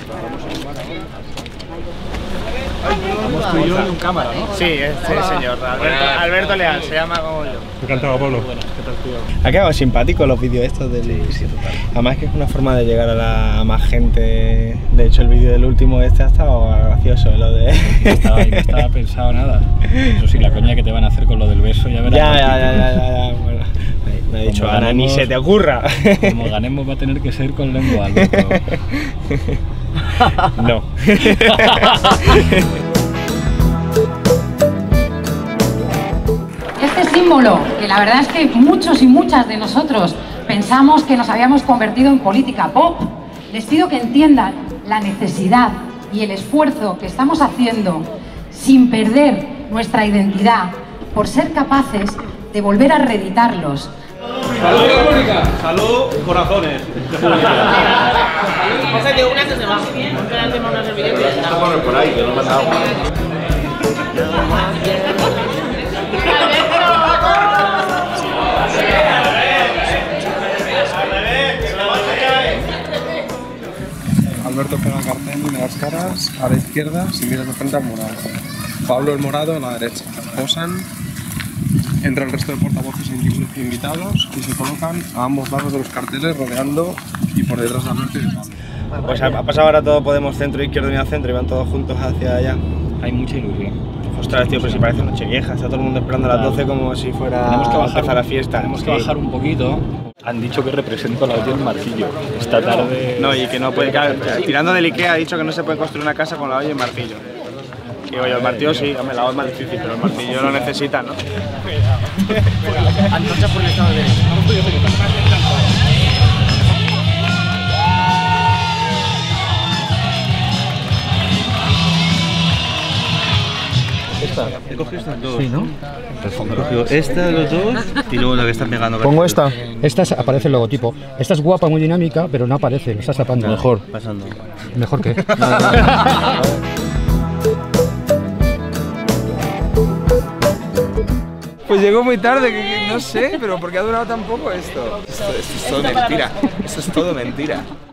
Vamos tú y yo y un cámara, ¿no? Sí, señor. Alberto Leal, se llama como yo. Encantado, Pablo. Buenas, ¿qué tal, tío? Ha quedado simpático los vídeos estos del... Sí, total. Además que es una forma de llegar a más gente. De hecho, el vídeo del último ha estado gracioso, lo de... No estaba pensado nada. Eso sí, la coña que te van a hacer con lo del beso, ya verás. Ya. Bueno, me ha dicho Ana, ni se te ocurra. Como ganemos va a tener que ser con lengua, Alberto. No. Este símbolo, que la verdad es que muchos y muchas de nosotros pensamos que nos habíamos convertido en política pop, les pido que entiendan la necesidad y el esfuerzo que estamos haciendo sin perder nuestra identidad por ser capaces de volver a reeditarlos. ¡Salud, Mónica! ¡Salud, corazones! Pásate una que se va. Ponte el tema una servilleta y ya está. Bueno, por ahí, que no pasa agua. Alberto pega cartel de las caras a la izquierda, si miras de frente al morado. Pablo el morado a la derecha. Posan, entra el resto de portavoces invitados y se colocan a ambos lados de los carteles rodeando y por detrás de Alberto y de Pablo. Pues ha pasado ahora todo Podemos Centro, Izquierda Unida Centro y van todos juntos hacia allá. Hay mucha ilusión. Ostras, tío, pero si parece Nochevieja, está todo el mundo esperando a las 12 como si fuera a empezar la fiesta. Tenemos que bajar un poquito. Han dicho que represento a la olla del martillo. Esta tarde... No, y que no puede... Claro, tirando del Ikea ha dicho que no se puede construir una casa con la olla y el martillo. Y oye, el martillo sí, hombre, la olla es más difícil, pero el martillo lo necesita, ¿no? Antorcha por el estado de derecho. He cogido estas dos. Sí, ¿no? He cogido esta, los dos, y luego la que están pegando. Pongo esta. Esta aparece el logotipo. Esta es guapa, muy dinámica, pero no aparece, lo estás tapando. Mejor. Pasando. ¿Mejor qué? Pues llegó muy tarde, no sé, pero ¿por qué ha durado tan poco esto? Esto es todo mentira. Esto es todo mentira.